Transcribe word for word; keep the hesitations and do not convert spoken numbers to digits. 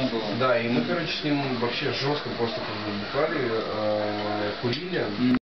было. Да, и мы, короче, с ним вообще жестко просто как бы бухали, э, курили.